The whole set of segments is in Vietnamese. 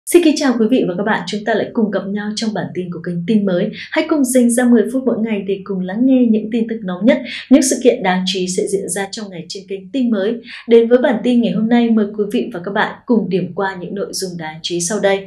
Xin kính chào quý vị và các bạn, chúng ta lại cùng gặp nhau trong bản tin của kênh Tin Mới. Hãy cùng dành ra 10 phút mỗi ngày để cùng lắng nghe những tin tức nóng nhất, những sự kiện đáng chú ý sẽ diễn ra trong ngày trên kênh Tin Mới. Đến với bản tin ngày hôm nay, mời quý vị và các bạn cùng điểm qua những nội dung đáng chú ý sau đây.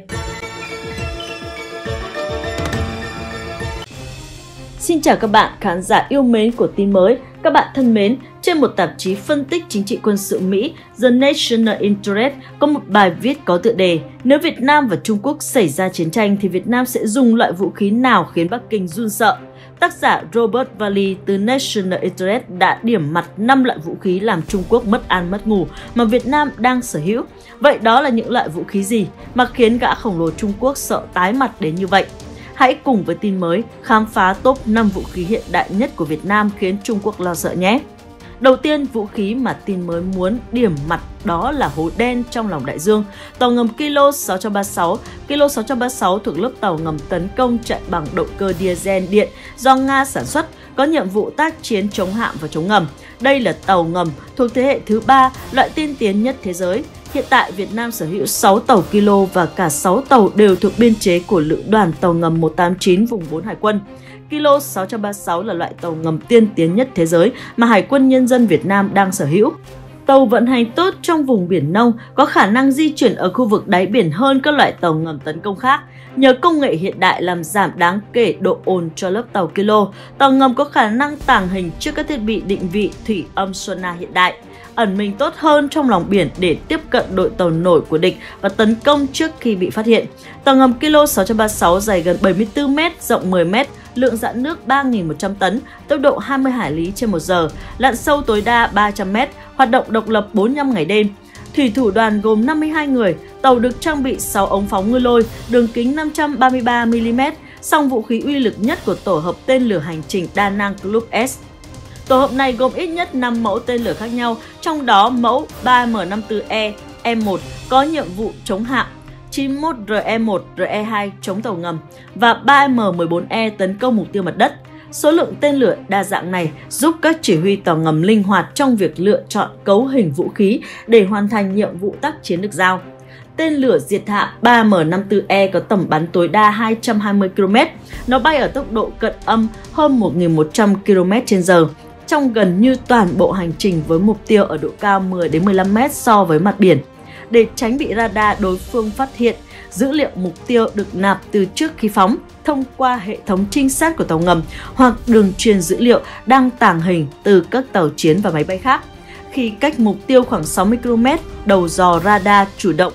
Xin chào các bạn khán giả yêu mến của Tin Mới. Các bạn thân mến, trên một tạp chí phân tích chính trị quân sự Mỹ, The National Interest có một bài viết có tựa đề Nếu Việt Nam và Trung Quốc xảy ra chiến tranh thì Việt Nam sẽ dùng loại vũ khí nào khiến Bắc Kinh run sợ? Tác giả Robert Valley từ National Interest đã điểm mặt 5 loại vũ khí làm Trung Quốc mất ăn mất ngủ mà Việt Nam đang sở hữu. Vậy đó là những loại vũ khí gì mà khiến gã khổng lồ Trung Quốc sợ tái mặt đến như vậy? Hãy cùng với Tin Mới khám phá top 5 vũ khí hiện đại nhất của Việt Nam khiến Trung Quốc lo sợ nhé! Đầu tiên, vũ khí mà Tin Mới muốn điểm mặt đó là hố đen trong lòng đại dương. Tàu ngầm Kilo 636. Kilo 636 thuộc lớp tàu ngầm tấn công chạy bằng động cơ diesel điện do Nga sản xuất, có nhiệm vụ tác chiến chống hạm và chống ngầm. Đây là tàu ngầm thuộc thế hệ thứ 3, loại tiên tiến nhất thế giới. Hiện tại, Việt Nam sở hữu 6 tàu Kilo và cả 6 tàu đều thuộc biên chế của Lữ đoàn tàu ngầm 189 vùng 4 Hải quân. Kilo 636 là loại tàu ngầm tiên tiến nhất thế giới mà Hải quân Nhân dân Việt Nam đang sở hữu. Tàu vận hành tốt trong vùng biển nông, có khả năng di chuyển ở khu vực đáy biển hơn các loại tàu ngầm tấn công khác. Nhờ công nghệ hiện đại làm giảm đáng kể độ ồn cho lớp tàu Kilo, tàu ngầm có khả năng tàng hình trước các thiết bị định vị thủy âm sonar hiện đại, ẩn mình tốt hơn trong lòng biển để tiếp cận đội tàu nổi của địch và tấn công trước khi bị phát hiện. Tàu ngầm Kilo 636 dài gần 74 m, rộng 10 m, lượng dạn nước 3.100 tấn, tốc độ 20 hải lý trên một giờ, lặn sâu tối đa 300 m, hoạt động độc lập 45 ngày đêm. Thủy thủ đoàn gồm 52 người, tàu được trang bị 6 ống phóng ngư lôi, đường kính 533 mm, song vũ khí uy lực nhất của tổ hợp tên lửa hành trình đa năng Club S. Tổ hợp này gồm ít nhất 5 mẫu tên lửa khác nhau, trong đó mẫu 3M54E E1 có nhiệm vụ chống hạm, 91 RE1, RE2 chống tàu ngầm và 3M14E tấn công mục tiêu mặt đất. Số lượng tên lửa đa dạng này giúp các chỉ huy tàu ngầm linh hoạt trong việc lựa chọn cấu hình vũ khí để hoàn thành nhiệm vụ tác chiến được giao. Tên lửa diệt hạm 3M54E có tầm bắn tối đa 220 km. Nó bay ở tốc độ cận âm hơn 1.100 km/h trong gần như toàn bộ hành trình với mục tiêu ở độ cao 10 đến 15 m so với mặt biển. Để tránh bị radar đối phương phát hiện, dữ liệu mục tiêu được nạp từ trước khi phóng thông qua hệ thống trinh sát của tàu ngầm hoặc đường truyền dữ liệu đang tàng hình từ các tàu chiến và máy bay khác. Khi cách mục tiêu khoảng 60 km, đầu dò radar chủ động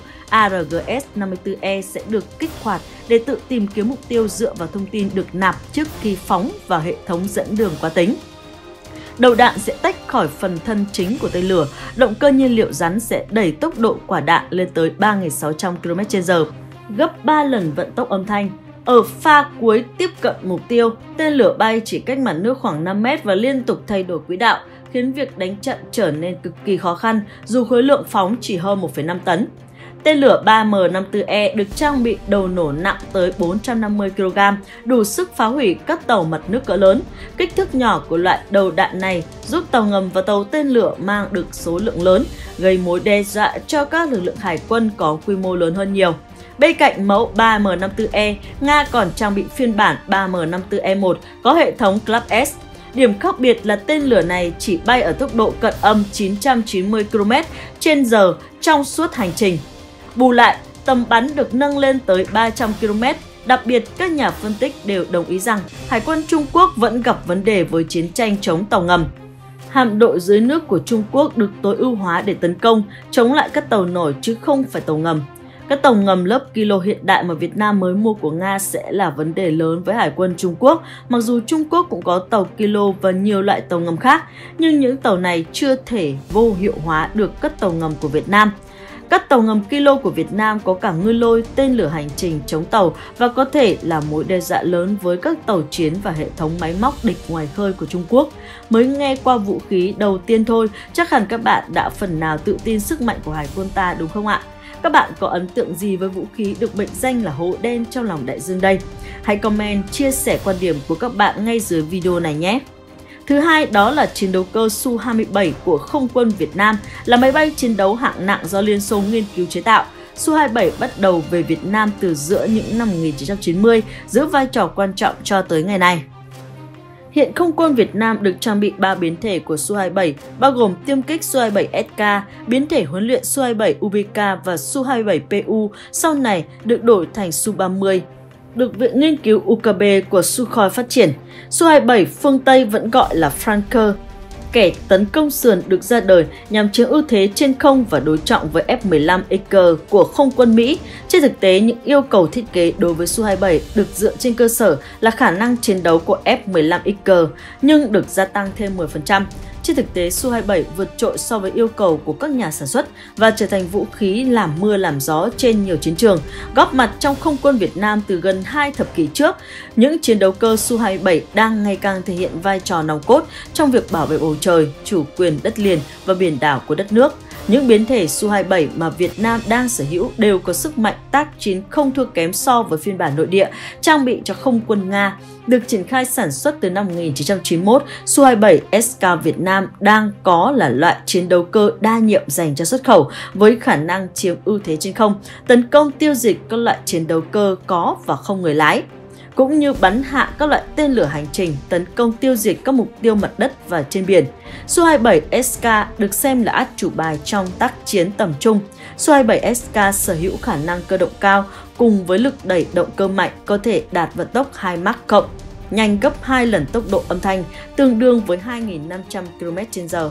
ARGS-54E sẽ được kích hoạt để tự tìm kiếm mục tiêu dựa vào thông tin được nạp trước khi phóng vào hệ thống dẫn đường quá tính. Đầu đạn sẽ tách khỏi phần thân chính của tên lửa, động cơ nhiên liệu rắn sẽ đẩy tốc độ quả đạn lên tới 3.600 km/h, gấp 3 lần vận tốc âm thanh. Ở pha cuối tiếp cận mục tiêu, tên lửa bay chỉ cách mặt nước khoảng 5 m và liên tục thay đổi quỹ đạo, khiến việc đánh chặn trở nên cực kỳ khó khăn dù khối lượng phóng chỉ hơn 1,5 tấn. Tên lửa 3M54E được trang bị đầu nổ nặng tới 450 kg, đủ sức phá hủy các tàu mặt nước cỡ lớn. Kích thước nhỏ của loại đầu đạn này giúp tàu ngầm và tàu tên lửa mang được số lượng lớn, gây mối đe dọa cho các lực lượng hải quân có quy mô lớn hơn nhiều. Bên cạnh mẫu 3M54E, Nga còn trang bị phiên bản 3M54E1 có hệ thống Club S. Điểm khác biệt là tên lửa này chỉ bay ở tốc độ cận âm 990 km/h trong suốt hành trình. Bù lại, tầm bắn được nâng lên tới 300 km. Đặc biệt, các nhà phân tích đều đồng ý rằng Hải quân Trung Quốc vẫn gặp vấn đề với chiến tranh chống tàu ngầm. Hạm đội dưới nước của Trung Quốc được tối ưu hóa để tấn công, chống lại các tàu nổi chứ không phải tàu ngầm. Các tàu ngầm lớp Kilo hiện đại mà Việt Nam mới mua của Nga sẽ là vấn đề lớn với Hải quân Trung Quốc, mặc dù Trung Quốc cũng có tàu Kilo và nhiều loại tàu ngầm khác, nhưng những tàu này chưa thể vô hiệu hóa được các tàu ngầm của Việt Nam. Các tàu ngầm Kilo của Việt Nam có cả ngư lôi, tên lửa hành trình chống tàu và có thể là mối đe dọa lớn với các tàu chiến và hệ thống máy móc địch ngoài khơi của Trung Quốc. Mới nghe qua vũ khí đầu tiên thôi, chắc hẳn các bạn đã phần nào tự tin sức mạnh của Hải quân ta đúng không ạ? Các bạn có ấn tượng gì với vũ khí được mệnh danh là hố đen trong lòng đại dương đây? Hãy comment, chia sẻ quan điểm của các bạn ngay dưới video này nhé! Thứ hai đó là chiến đấu cơ Su-27 của Không quân Việt Nam, là máy bay chiến đấu hạng nặng do Liên Xô nghiên cứu chế tạo. Su-27 bắt đầu về Việt Nam từ giữa những năm 1990, giữ vai trò quan trọng cho tới ngày nay. Hiện Không quân Việt Nam được trang bị 3 biến thể của Su-27, bao gồm tiêm kích Su-27SK, biến thể huấn luyện Su-27UBK và Su-27PU, sau này được đổi thành Su-30. Được Viện Nghiên cứu UKB của Sukhoi phát triển, Su-27 phương Tây vẫn gọi là Flanker, kẻ tấn công sườn được ra đời nhằm chiếm ưu thế trên không và đối trọng với F-15 Eagle của Không quân Mỹ. Trên thực tế, những yêu cầu thiết kế đối với Su-27 được dựa trên cơ sở là khả năng chiến đấu của F-15 Eagle, nhưng được gia tăng thêm 10%. Trên thực tế, Su-27 vượt trội so với yêu cầu của các nhà sản xuất và trở thành vũ khí làm mưa làm gió trên nhiều chiến trường, góp mặt trong Không quân Việt Nam từ gần 2 thập kỷ trước. Những chiến đấu cơ Su-27 đang ngày càng thể hiện vai trò nòng cốt trong việc bảo vệ bầu trời, chủ quyền đất liền và biển đảo của đất nước. Những biến thể Su-27 mà Việt Nam đang sở hữu đều có sức mạnh tác chiến không thua kém so với phiên bản nội địa trang bị cho Không quân Nga. Được triển khai sản xuất từ năm 1991, Su-27SK Việt Nam đang có là loại chiến đấu cơ đa nhiệm dành cho xuất khẩu với khả năng chiếm ưu thế trên không, tấn công tiêu diệt các loại chiến đấu cơ có và không người lái, cũng như bắn hạ các loại tên lửa hành trình, tấn công tiêu diệt các mục tiêu mặt đất và trên biển. Su-27SK được xem là át chủ bài trong tác chiến tầm trung. Su-27SK sở hữu khả năng cơ động cao cùng với lực đẩy động cơ mạnh, có thể đạt vận tốc 2 Mach+, nhanh gấp 2 lần tốc độ âm thanh, tương đương với 2.500 km/h.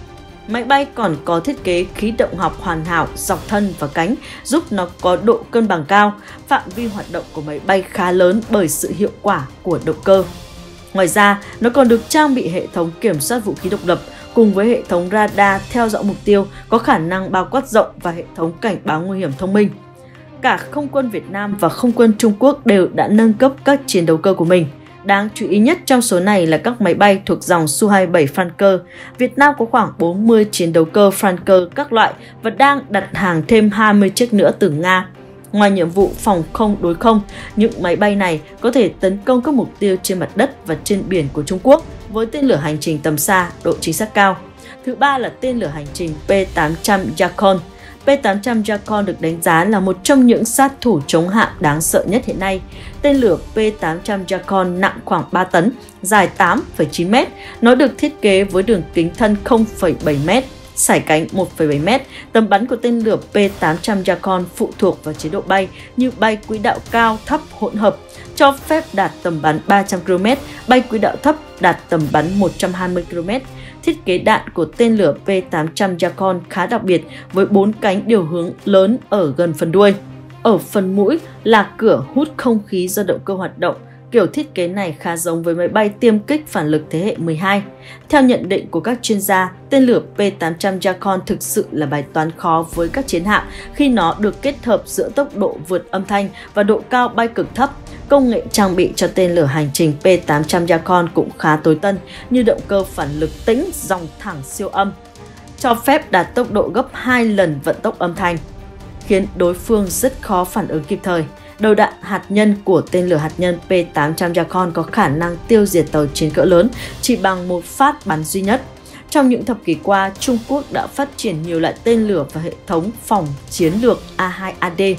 Máy bay còn có thiết kế khí động học hoàn hảo dọc thân và cánh, giúp nó có độ cân bằng cao. Phạm vi hoạt động của máy bay khá lớn bởi sự hiệu quả của động cơ. Ngoài ra, nó còn được trang bị hệ thống kiểm soát vũ khí độc lập cùng với hệ thống radar theo dõi mục tiêu có khả năng bao quát rộng và hệ thống cảnh báo nguy hiểm thông minh. Cả Không quân Việt Nam và Không quân Trung Quốc đều đã nâng cấp các chiến đấu cơ của mình. Đáng chú ý nhất trong số này là các máy bay thuộc dòng Su-27 Flanker. Việt Nam có khoảng 40 chiến đấu cơ Flanker các loại và đang đặt hàng thêm 20 chiếc nữa từ Nga. Ngoài nhiệm vụ phòng không đối không, những máy bay này có thể tấn công các mục tiêu trên mặt đất và trên biển của Trung Quốc với tên lửa hành trình tầm xa, độ chính xác cao. Thứ ba là tên lửa hành trình P-800 Zircon. P-800 Zircon được đánh giá là một trong những sát thủ chống hạm đáng sợ nhất hiện nay. Tên lửa P-800 Zircon nặng khoảng 3 tấn, dài 8,9 m. Nó được thiết kế với đường kính thân 0,7 m, sải cánh 1,7 m. Tầm bắn của tên lửa P-800 Zircon phụ thuộc vào chế độ bay như bay quỹ đạo cao, thấp, hỗn hợp, cho phép đạt tầm bắn 300 km, bay quỹ đạo thấp đạt tầm bắn 120 km. Thiết kế đạn của tên lửa P-800 Zircon khá đặc biệt với 4 cánh điều hướng lớn ở gần phần đuôi. Ở phần mũi là cửa hút không khí do động cơ hoạt động. Kiểu thiết kế này khá giống với máy bay tiêm kích phản lực thế hệ 12. Theo nhận định của các chuyên gia, tên lửa P-800 Zircon thực sự là bài toán khó với các chiến hạm khi nó được kết hợp giữa tốc độ vượt âm thanh và độ cao bay cực thấp. Công nghệ trang bị cho tên lửa hành trình P-800 Zircon cũng khá tối tân, như động cơ phản lực tĩnh dòng thẳng siêu âm, cho phép đạt tốc độ gấp 2 lần vận tốc âm thanh, khiến đối phương rất khó phản ứng kịp thời. Đầu đạn hạt nhân của tên lửa hạt nhân P-800 Zircon có khả năng tiêu diệt tàu chiến cỡ lớn chỉ bằng một phát bắn duy nhất. Trong những thập kỷ qua, Trung Quốc đã phát triển nhiều loại tên lửa và hệ thống phòng chiến lược A2AD.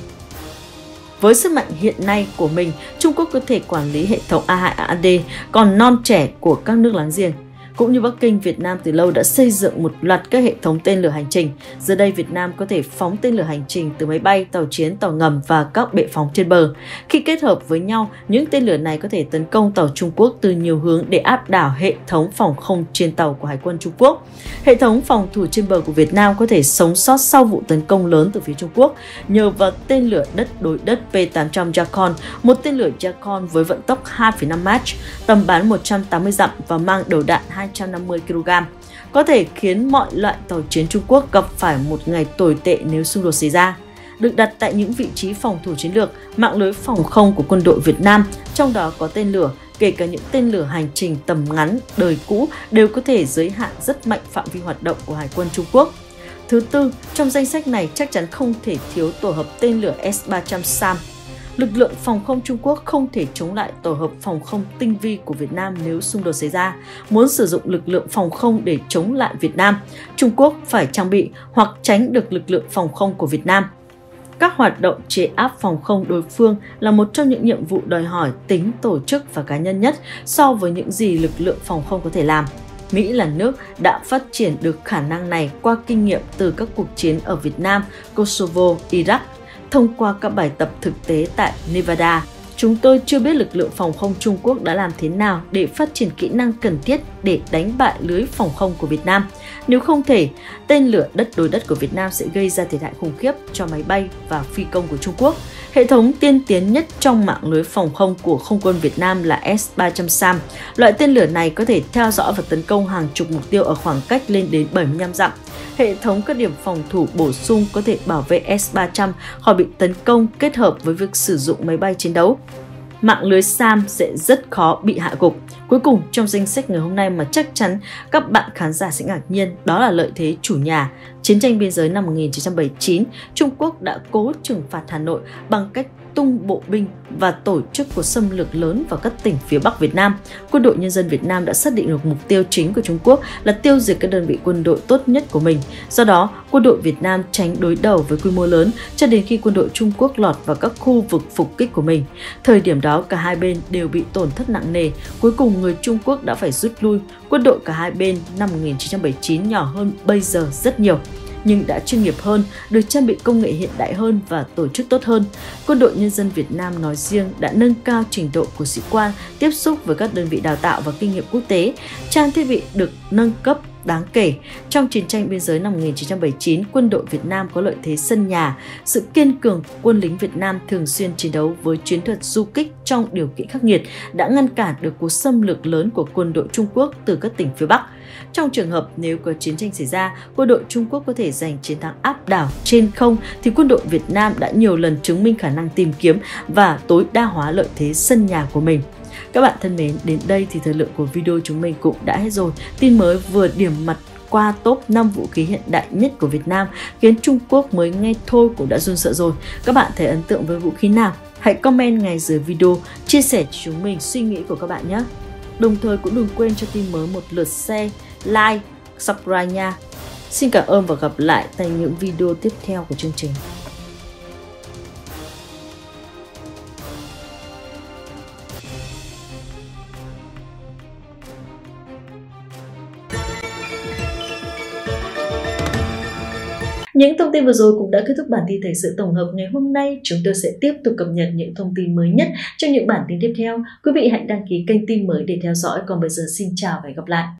Với sức mạnh hiện nay của mình, Trung Quốc có thể quản lý hệ thống A2AD còn non trẻ của các nước láng giềng. Cũng như Bắc Kinh, Việt Nam từ lâu đã xây dựng một loạt các hệ thống tên lửa hành trình. Giờ đây Việt Nam có thể phóng tên lửa hành trình từ máy bay, tàu chiến, tàu ngầm và các bệ phóng trên bờ. Khi kết hợp với nhau, những tên lửa này có thể tấn công tàu Trung Quốc từ nhiều hướng để áp đảo hệ thống phòng không trên tàu của Hải quân Trung Quốc. Hệ thống phòng thủ trên bờ của Việt Nam có thể sống sót sau vụ tấn công lớn từ phía Trung Quốc nhờ vào tên lửa đất đối đất P-800 Zircon, một tên lửa Zircon với vận tốc 2,5 Mach, tầm bắn 180 dặm và mang đầu đạn 250 kg, có thể khiến mọi loại tàu chiến Trung Quốc gặp phải một ngày tồi tệ nếu xung đột xảy ra. Được đặt tại những vị trí phòng thủ chiến lược, mạng lưới phòng không của quân đội Việt Nam, trong đó có tên lửa, kể cả những tên lửa hành trình tầm ngắn, đời cũ, đều có thể giới hạn rất mạnh phạm vi hoạt động của Hải quân Trung Quốc. Thứ tư, trong danh sách này chắc chắn không thể thiếu tổ hợp tên lửa S-300 SAM. Lực lượng phòng không Trung Quốc không thể chống lại tổ hợp phòng không tinh vi của Việt Nam nếu xung đột xảy ra. Muốn sử dụng lực lượng phòng không để chống lại Việt Nam, Trung Quốc phải trang bị hoặc tránh được lực lượng phòng không của Việt Nam. Các hoạt động chế áp phòng không đối phương là một trong những nhiệm vụ đòi hỏi tính tổ chức và cá nhân nhất so với những gì lực lượng phòng không có thể làm. Mỹ là nước đã phát triển được khả năng này qua kinh nghiệm từ các cuộc chiến ở Việt Nam, Kosovo, Iraq, thông qua các bài tập thực tế tại Nevada. Chúng tôi chưa biết lực lượng phòng không Trung Quốc đã làm thế nào để phát triển kỹ năng cần thiết để đánh bại lưới phòng không của Việt Nam. Nếu không thể, tên lửa đất đối đất của Việt Nam sẽ gây ra thiệt hại khủng khiếp cho máy bay và phi công của Trung Quốc. Hệ thống tiên tiến nhất trong mạng lưới phòng không của Không quân Việt Nam là S-300 SAM. Loại tên lửa này có thể theo dõi và tấn công hàng chục mục tiêu ở khoảng cách lên đến 75 dặm. Hệ thống các điểm phòng thủ bổ sung có thể bảo vệ S-300 khỏi bị tấn công kết hợp với việc sử dụng máy bay chiến đấu. Mạng lưới SAM sẽ rất khó bị hạ gục. Cuối cùng, trong danh sách ngày hôm nay mà chắc chắn các bạn khán giả sẽ ngạc nhiên, đó là lợi thế chủ nhà. Chiến tranh biên giới năm 1979, Trung Quốc đã cố trừng phạt Hà Nội bằng cách tung bộ binh và tổ chức cuộc xâm lược lớn vào các tỉnh phía Bắc Việt Nam. Quân đội Nhân dân Việt Nam đã xác định được mục tiêu chính của Trung Quốc là tiêu diệt các đơn vị quân đội tốt nhất của mình. Do đó, quân đội Việt Nam tránh đối đầu với quy mô lớn cho đến khi quân đội Trung Quốc lọt vào các khu vực phục kích của mình. Thời điểm đó, cả hai bên đều bị tổn thất nặng nề. Cuối cùng, người Trung Quốc đã phải rút lui. Quân đội cả hai bên năm 1979 nhỏ hơn bây giờ rất nhiều, nhưng đã chuyên nghiệp hơn, được trang bị công nghệ hiện đại hơn và tổ chức tốt hơn. Quân đội Nhân dân Việt Nam nói riêng đã nâng cao trình độ của sĩ quan, tiếp xúc với các đơn vị đào tạo và kinh nghiệm quốc tế. Trang thiết bị được nâng cấp đáng kể. Trong chiến tranh biên giới năm 1979, quân đội Việt Nam có lợi thế sân nhà. Sự kiên cường của quân lính Việt Nam thường xuyên chiến đấu với chiến thuật du kích trong điều kiện khắc nghiệt đã ngăn cản được cuộc xâm lược lớn của quân đội Trung Quốc từ các tỉnh phía Bắc. Trong trường hợp nếu có chiến tranh xảy ra, quân đội Trung Quốc có thể giành chiến thắng áp đảo trên không, thì quân đội Việt Nam đã nhiều lần chứng minh khả năng tìm kiếm và tối đa hóa lợi thế sân nhà của mình. Các bạn thân mến, đến đây thì thời lượng của video chúng mình cũng đã hết rồi. Tin mới vừa điểm mặt qua top 5 vũ khí hiện đại nhất của Việt Nam khiến Trung Quốc mới nghe thôi cũng đã run sợ rồi. Các bạn thấy ấn tượng với vũ khí nào? Hãy comment ngay dưới video, chia sẻ cho chúng mình suy nghĩ của các bạn nhé. Đồng thời cũng đừng quên cho tin mới một lượt share, like, subscribe nha. Xin cảm ơn và gặp lại tại những video tiếp theo của chương trình. Những thông tin vừa rồi cũng đã kết thúc bản tin thời sự tổng hợp ngày hôm nay. Chúng tôi sẽ tiếp tục cập nhật những thông tin mới nhất trong những bản tin tiếp theo. Quý vị hãy đăng ký kênh tin mới để theo dõi. Còn bây giờ xin chào và hẹn gặp lại.